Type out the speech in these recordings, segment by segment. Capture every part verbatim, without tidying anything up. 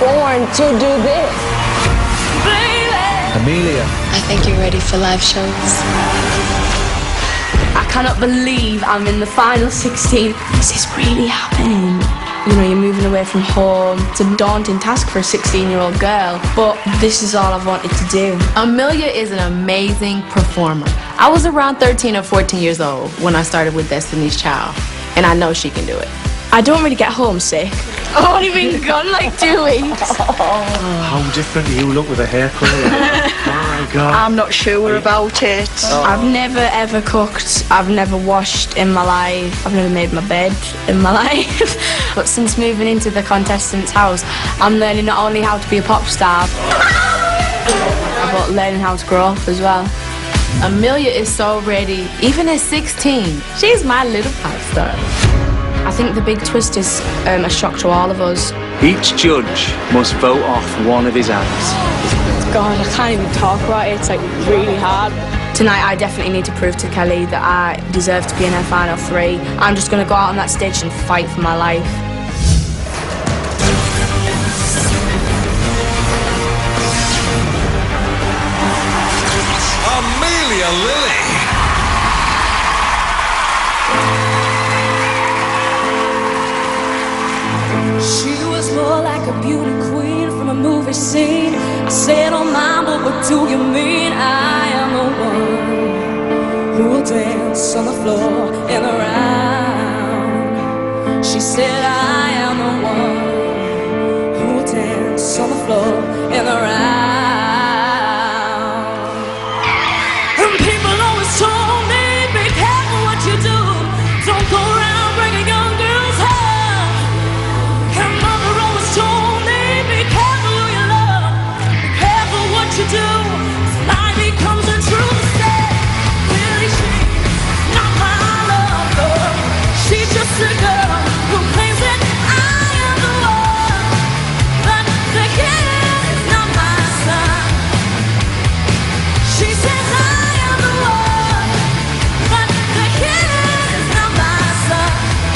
born to do this. Amelia. I think you're ready for live shows. I cannot believe I'm in the final sixteen. Is this really happening? You know, you're moving away from home. It's a daunting task for a sixteen-year-old girl, but this is all I've wanted to do. Amelia is an amazing performer. I was around thirteen or fourteen years old when I started with Destiny's Child, and I know she can do it. I don't really get homesick. I've only been gone like two weeks. How different you look with a hair colour. Oh my God. I'm not sure about it. Oh. I've never ever cooked. I've never washed in my life. I've never made my bed in my life. But since moving into the contestant's house, I'm learning not only how to be a pop star, but learning how to grow up as well. Amelia is so ready, even at sixteen. She's my little pop star. I think the big twist is um, a shock to all of us. Each judge must vote off one of his acts. God, I can't even talk about it. It's like really hard. Tonight I definitely need to prove to Kelly that I deserve to be in her final three. I'm just going to go out on that stage and fight for my life. Amelia Lilly. She was more like a beauty queen from a movie scene. I said, oh mama, what do you mean? I am the one who will dance on the floor and around. She said, I am the one who will dance on the floor and around. And people always told me, be careful what you do. Don't go around breaking young girls' hearts. And mother always told me, be careful who you love. Be careful what you do. Lie becomes a truth. Said, really, she's not my lover. She's just a girl who claims that I am the one. But the kid is not my son. She says I am the one. But the kid is not my son.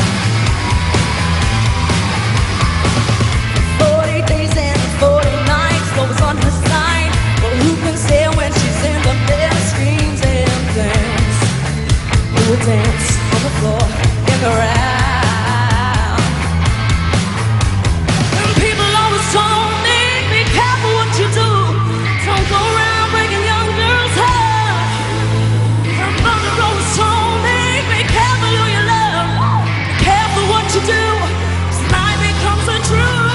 Forty days and forty nights, what was on her side? But who can say when she's in the bed, screams and dance? Who will dance on the floor in the round? And people always told me, be careful what you do. Don't go around breaking young girls' hearts. Her mother always told me, be careful who you love. Be careful what you do. 'Cause lie becomes a truth.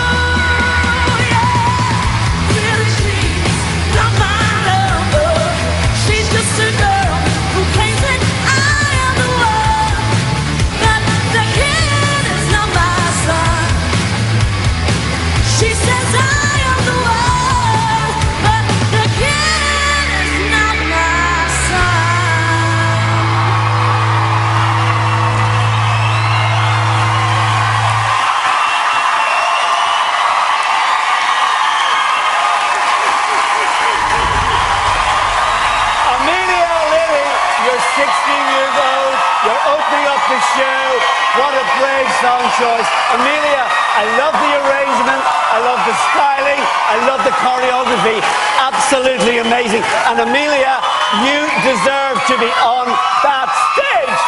sixteen years old, you're opening up the show. What a brave song choice. Amelia, I love the arrangement, I love the styling, I love the choreography. Absolutely amazing. And Amelia, you deserve to be on that stage.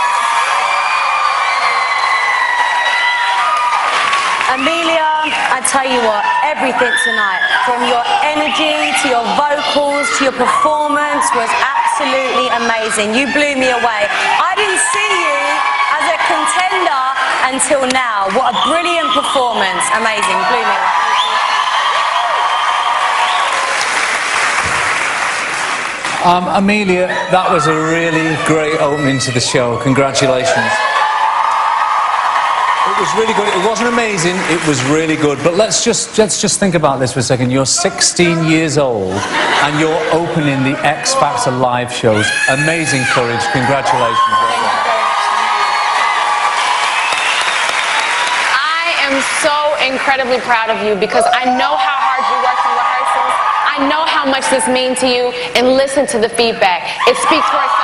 Amelia, I tell you what, everything tonight, from your energy to your vocals to your performance, was absolutely amazing. You blew me away. I didn't see you as a contender until now. What a brilliant performance. Amazing. Blew me away. Um, Amelia, that was a really great opening to the show. Congratulations. It was really good. It wasn't amazing. It was really good. But let's just let's just think about this for a second. You're sixteen years old and you're opening the X Factor live shows. Amazing courage. Congratulations. I am so incredibly proud of you because I know how hard you worked in rehearsals. I know how much this means to you, and listen to the feedback. It speaks for itself.